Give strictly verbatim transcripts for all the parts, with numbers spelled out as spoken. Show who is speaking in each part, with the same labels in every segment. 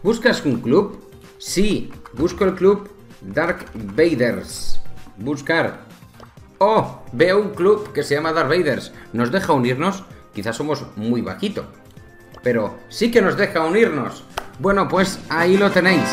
Speaker 1: ¿Buscas un club? Sí, busco el club Dark Vaders. Buscar. Oh, veo un club que se llama Dark Vaders. ¿Nos deja unirnos? Quizás somos muy bajito, pero sí que nos deja unirnos. Bueno, pues ahí lo tenéis.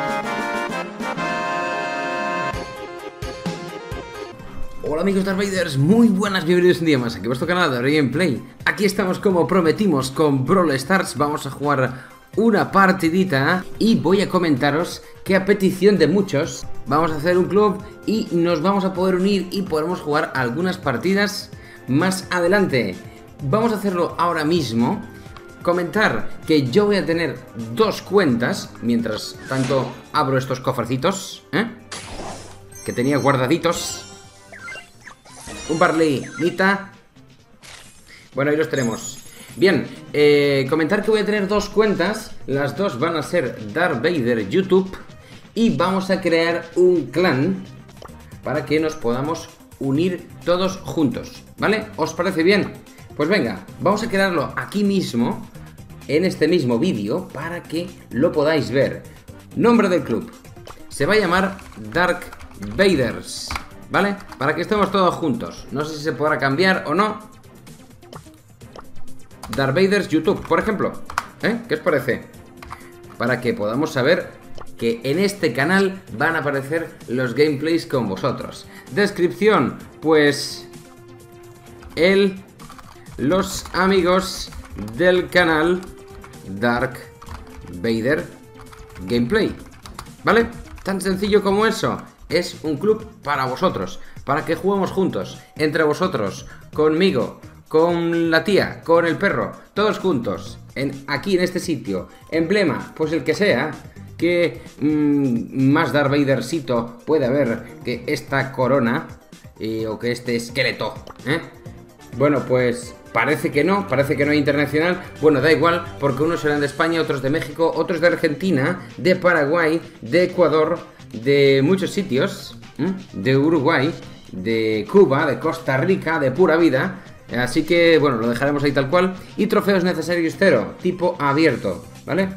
Speaker 1: Hola amigos Darth Vaders, muy buenas, bienvenidos un día más aquí a vuestro canal de Gameplay. Aquí estamos como prometimos con Brawl Stars, vamos a jugar una partidita y voy a comentaros que a petición de muchos vamos a hacer un club y nos vamos a poder unir y podremos jugar algunas partidas más adelante. Vamos a hacerlo ahora mismo. Comentar que yo voy a tener dos cuentas mientras tanto abro estos cofrecitos, ¿eh? Que tenía guardaditos. Un Barley, Nita. Bueno, ahí los tenemos. Bien, eh, comentar que voy a tener dos cuentas. Las dos van a ser Darth Vader YouTube. Y vamos a crear un clan para que nos podamos unir todos juntos, ¿vale? ¿Os parece bien? Pues venga, vamos a crearlo aquí mismo, en este mismo vídeo, para que lo podáis ver. Nombre del club. Se va a llamar Darth Vaders, ¿vale? Para que estemos todos juntos. No sé si se podrá cambiar o no. Darth Vaders YouTube, por ejemplo, ¿eh? ¿Qué os parece? Para que podamos saber que en este canal van a aparecer los gameplays con vosotros. Descripción, pues el, los amigos del canal Darth Vader Gameplay, ¿vale? Tan sencillo como eso. Es un club para vosotros, para que juguemos juntos, entre vosotros, conmigo, con la tía, con el perro, todos juntos, en, aquí en este sitio. Emblema, pues el que sea, que mmm, más Darth Vadercito puede haber que esta corona, eh, o que este esqueleto, ¿eh? Bueno, pues parece que no, parece que no hay internacional. Bueno, da igual, porque unos serán de España, otros de México, otros de Argentina, de Paraguay, de Ecuador, de muchos sitios, ¿eh? De Uruguay, de Cuba, de Costa Rica, de pura vida. Así que, bueno, lo dejaremos ahí tal cual. Y trofeos necesarios cero, tipo abierto, ¿vale?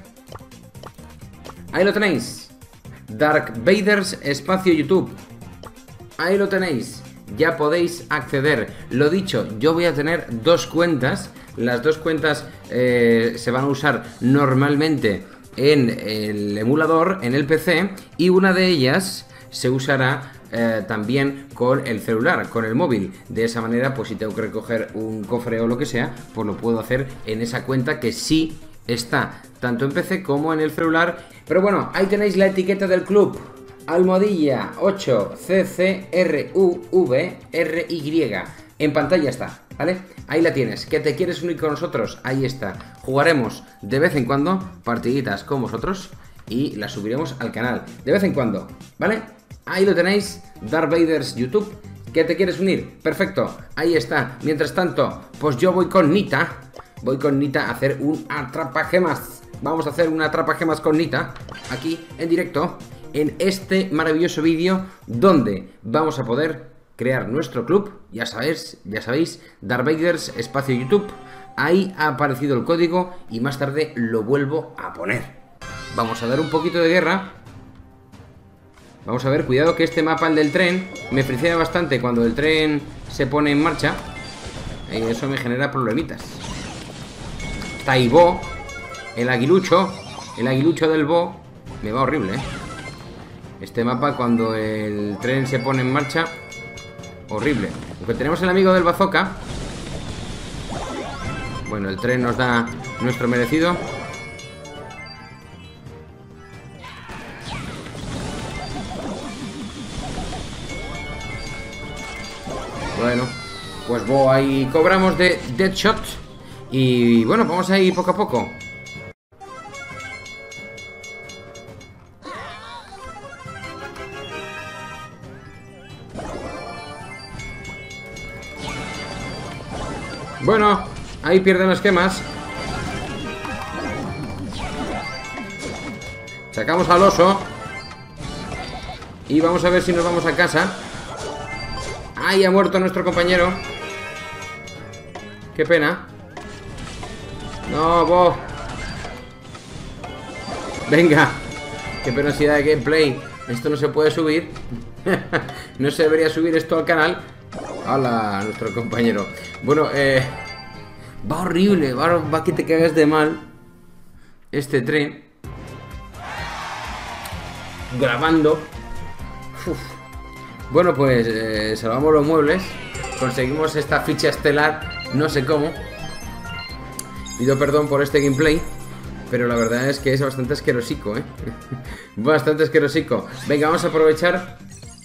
Speaker 1: Ahí lo tenéis. Darth Vaders espacio YouTube. Ahí lo tenéis. Ya podéis acceder. Lo dicho, yo voy a tener dos cuentas. Las dos cuentas eh, se van a usar normalmente en el emulador, en el P C. Y una de ellas se usará eh, también con el celular, con el móvil. De esa manera, pues si tengo que recoger un cofre o lo que sea, pues lo puedo hacer en esa cuenta que sí está tanto en P C como en el celular. Pero bueno, ahí tenéis la etiqueta del club. Almohadilla ocho C C R U V R Y. En pantalla está, ¿vale? Ahí la tienes. ¿Que te quieres unir con nosotros? Ahí está. Jugaremos de vez en cuando partiditas con vosotros y las subiremos al canal de vez en cuando, ¿vale? Ahí lo tenéis, Darth Vaders YouTube. ¿Que te quieres unir? Perfecto, ahí está. Mientras tanto, pues yo voy con Nita. Voy con Nita a hacer un atrapagemas. Vamos a hacer un atrapagemas con Nita aquí en directo, en este maravilloso vídeo donde vamos a poder crear nuestro club. Ya sabéis, ya sabéis, Darth Vaders espacio YouTube. Ahí ha aparecido el código y más tarde lo vuelvo a poner. Vamos a dar un poquito de guerra. Vamos a ver, cuidado que este mapa, el del tren, me frisea bastante cuando el tren se pone en marcha. Y eso me genera problemitas. Está ahí Bo, el aguilucho, el aguilucho del Bo. Me va horrible, ¿eh? Este mapa cuando el tren se pone en marcha, horrible. Aunque tenemos el amigo del bazooka. Bueno, el tren nos da nuestro merecido. Bueno, pues Bo, ahí cobramos de Deadshot. Y bueno, vamos a ir poco a poco. Bueno, ahí pierden los gemas. Sacamos al oso. Y vamos a ver si nos vamos a casa. ¡Ay, ha muerto nuestro compañero! ¡Qué pena! ¡No, Bo! Venga. Qué penosidad de gameplay. Esto no se puede subir. No se debería subir esto al canal. Hola, nuestro compañero. Bueno, eh... va horrible. Va, va que te cagas de mal este tren. Grabando. Uf. Bueno, pues eh, salvamos los muebles. Conseguimos esta ficha estelar. No sé cómo. Pido perdón por este gameplay, pero la verdad es que es bastante asquerosico, ¿eh? Bastante asquerosico. Venga, vamos a aprovechar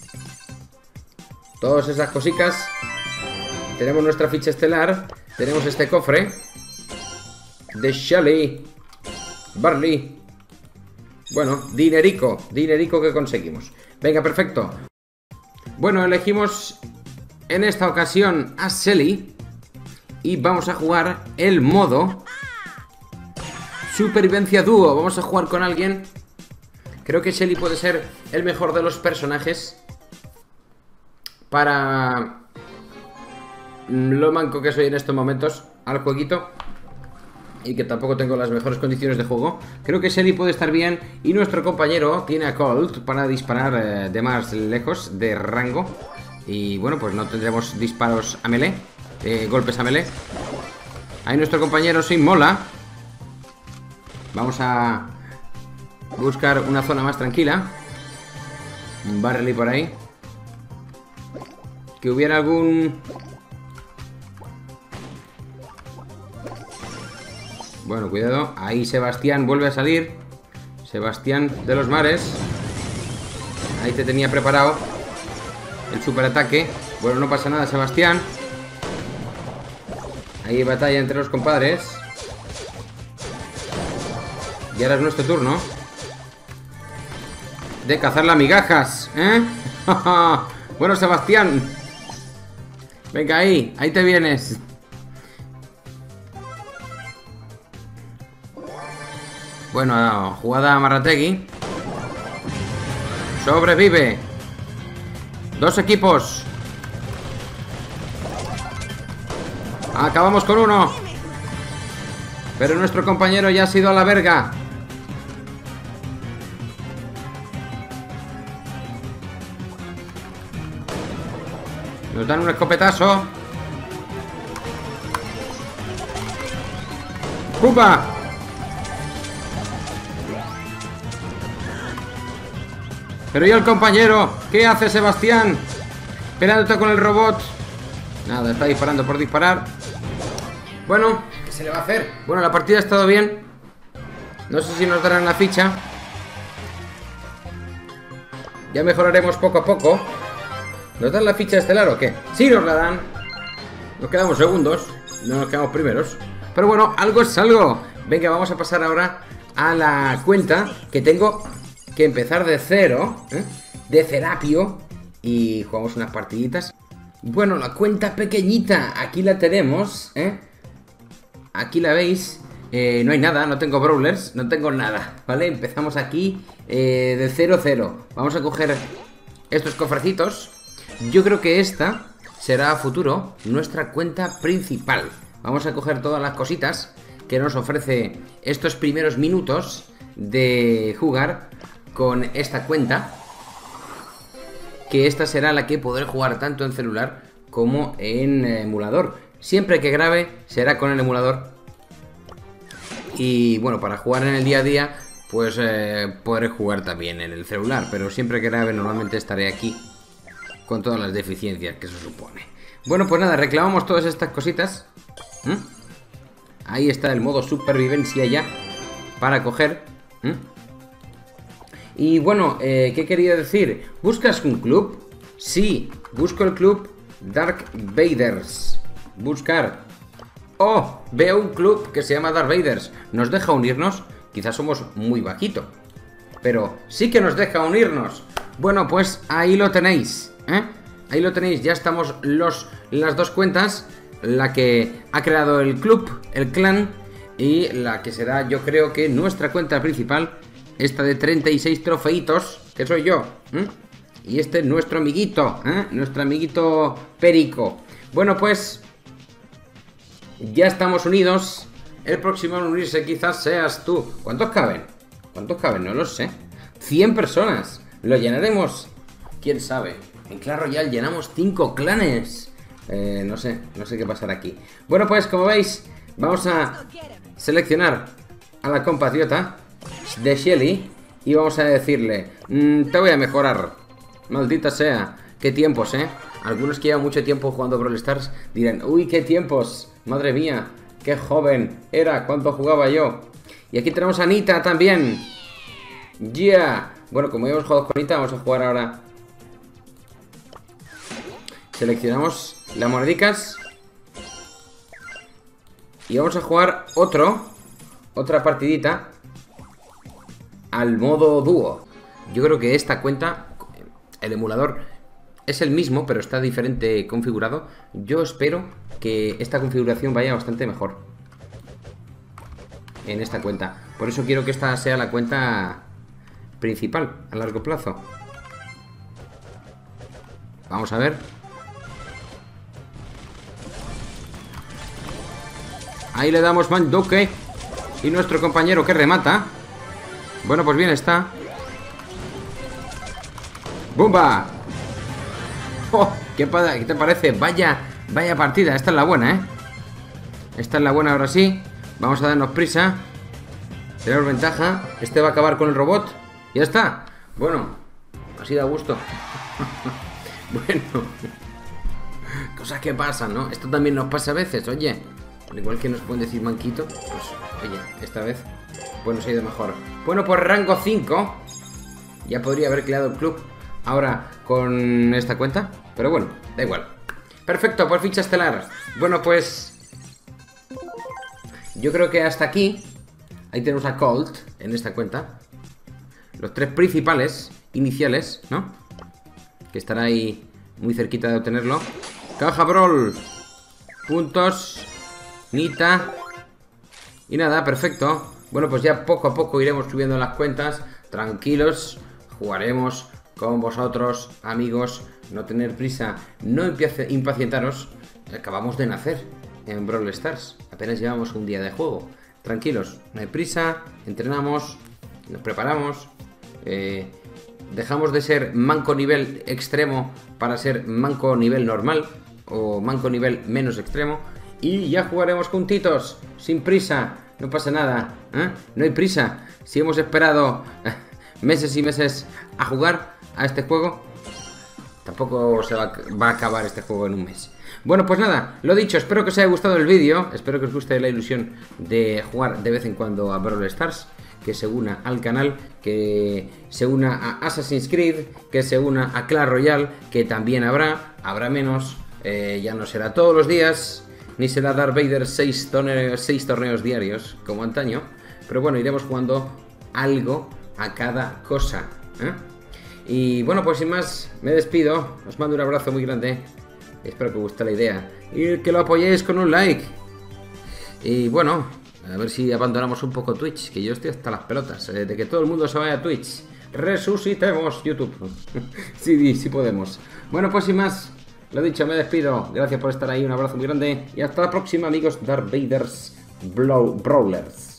Speaker 1: todas esas cositas. Tenemos nuestra ficha estelar. Tenemos este cofre de Shelly Barley. Bueno, dinerico. Dinerico que conseguimos. Venga, perfecto. Bueno, elegimos en esta ocasión a Shelly. Y vamos a jugar el modo Supervivencia Dúo. Vamos a jugar con alguien. Creo que Shelly puede ser el mejor de los personajes para lo manco que soy en estos momentos al jueguito, y que tampoco tengo las mejores condiciones de juego. Creo que Shelly puede estar bien. Y nuestro compañero tiene a Colt para disparar eh, de más lejos, de rango. Y bueno, pues no tendremos disparos a melee, eh, golpes a melee. Ahí nuestro compañero se inmola. Vamos a buscar una zona más tranquila. Un barrel por ahí. Que hubiera algún... Bueno, cuidado. Ahí Sebastián vuelve a salir. Sebastián de los mares. Ahí te tenía preparado el superataque. Bueno, no pasa nada, Sebastián. Ahí hay batalla entre los compadres. Y ahora es nuestro turno de cazar las migajas, ¿eh? Bueno, Sebastián. Venga, ahí, ahí te vienes. Bueno, jugada a Marrategui. Sobrevive. Dos equipos. Acabamos con uno. Pero nuestro compañero ya ha sido a la verga. Nos dan un escopetazo. ¡Pumba! Pero ¿y el compañero? ¿Qué hace Sebastián? Esperándote con el robot. Nada, está disparando por disparar. Bueno, ¿qué se le va a hacer? Bueno, la partida ha estado bien. No sé si nos darán la ficha. Ya mejoraremos poco a poco. ¿Nos dan la ficha estelar o qué? Sí, nos la dan. Nos quedamos segundos. No nos quedamos primeros. Pero bueno, algo es algo. Venga, vamos a pasar ahora a la cuenta que tengo que empezar de cero, ¿eh? De Cerapio. Y jugamos unas partiditas. Bueno, la cuenta pequeñita. Aquí la tenemos, ¿eh? Aquí la veis. eh, No hay nada, no tengo brawlers. No tengo nada, ¿vale? Empezamos aquí eh, de cero cero. Vamos a coger estos cofrecitos. Yo creo que esta será a futuro nuestra cuenta principal. Vamos a coger todas las cositas que nos ofrece estos primeros minutos de jugar con esta cuenta, que esta será la que podré jugar tanto en celular como en emulador. Siempre que grabe será con el emulador. Y bueno, para jugar en el día a día pues eh, podré jugar también en el celular. Pero siempre que grabe normalmente estaré aquí con todas las deficiencias que eso supone. Bueno, pues nada, reclamamos todas estas cositas. ¿Mm? Ahí está el modo supervivencia ya para coger. ¿Mm? Y bueno, eh, ¿qué quería decir? ¿Buscas un club? Sí, busco el club Dark Vaders. Buscar. Oh, veo un club que se llama Dark Vaders. ¿Nos deja unirnos? Quizás somos muy bajito, pero sí que nos deja unirnos. Bueno, pues ahí lo tenéis, ¿eh? Ahí lo tenéis, ya estamos los, las dos cuentas. La que ha creado el club, el clan, y la que será, yo creo que nuestra cuenta principal. Esta de treinta y seis trofeitos, que soy yo, ¿eh? Y este nuestro amiguito, ¿eh? Nuestro amiguito Perico. Bueno, pues ya estamos unidos. El próximo en unirse quizás seas tú. ¿Cuántos caben? ¿Cuántos caben? No lo sé. cien personas. ¿Lo llenaremos? ¿Quién sabe? En Clash Royale llenamos cinco clanes. Eh, no sé, no sé qué pasará aquí. Bueno, pues como veis, vamos a seleccionar a la compatriota de Shelly y vamos a decirle, mmm, te voy a mejorar. Maldita sea. Qué tiempos, ¿eh? Algunos que llevan mucho tiempo jugando Brawl Stars dirán, uy, qué tiempos. Madre mía, qué joven era cuando jugaba yo. Y aquí tenemos a Anita también. Ya. Yeah. Bueno, como ya hemos jugado con Anita, vamos a jugar ahora. Seleccionamos las monedicas. Y vamos a jugar otro. Otra partidita. Al modo dúo. Yo creo que esta cuenta, el emulador es el mismo, pero está diferente configurado. Yo espero que esta configuración vaya bastante mejor en esta cuenta. Por eso quiero que esta sea la cuenta principal a largo plazo. Vamos a ver. Ahí le damos Manduque. Y nuestro compañero que remata. Bueno, pues bien está. ¡Bumba! ¡Oh! ¿Qué, ¿Qué te parece? Vaya, vaya partida. Esta es la buena, ¿eh? Esta es la buena ahora sí. Vamos a darnos prisa. Tenemos ventaja. Este va a acabar con el robot. Ya está. Bueno, así da gusto. Bueno. Cosas que pasan, ¿no? Esto también nos pasa a veces, oye. Al igual que nos pueden decir manquito, pues, oye, esta vez pues nos ha ido mejor. Bueno, pues rango cinco. Ya podría haber creado el club ahora con esta cuenta, pero bueno, da igual. Perfecto, pues ficha estelar. Bueno, pues yo creo que hasta aquí. Ahí tenemos a Colt en esta cuenta. Los tres principales iniciales, ¿no? Que estará ahí muy cerquita de obtenerlo. Caja Brawl. Puntos. Nita. Y nada, perfecto. Bueno, pues ya poco a poco iremos subiendo las cuentas. Tranquilos. Jugaremos con vosotros, amigos. No tener prisa. No impacientaros. Acabamos de nacer en Brawl Stars. Apenas llevamos un día de juego. Tranquilos, no hay prisa. Entrenamos. Nos preparamos. Eh, dejamos de ser manco nivel extremo para ser manco nivel normal. O manco nivel menos extremo. Y ya jugaremos juntitos. Sin prisa. No pasa nada, ¿eh? No hay prisa. Si hemos esperado meses y meses a jugar a este juego, tampoco se va, va a acabar este juego en un mes. Bueno, pues nada, lo dicho, espero que os haya gustado el vídeo. Espero que os guste la ilusión de jugar de vez en cuando a Brawl Stars. Que se una al canal, que se una a Assassin's Creed, que se una a Clash Royale, que también habrá, habrá menos, eh, ya no será todos los días. Ni será Darth Vader seis torneos diarios, como antaño. Pero bueno, iremos jugando algo a cada cosa, ¿eh? Y bueno, pues sin más, me despido. Os mando un abrazo muy grande. Espero que os guste la idea. Y que lo apoyéis con un like. Y bueno, a ver si abandonamos un poco Twitch. Que yo estoy hasta las pelotas, eh, de que todo el mundo se vaya a Twitch. Resucitemos YouTube. Sí, sí podemos. Bueno, pues sin más, lo dicho, me despido. Gracias por estar ahí, un abrazo muy grande. Y hasta la próxima, amigos Darth Vaders Brawlers.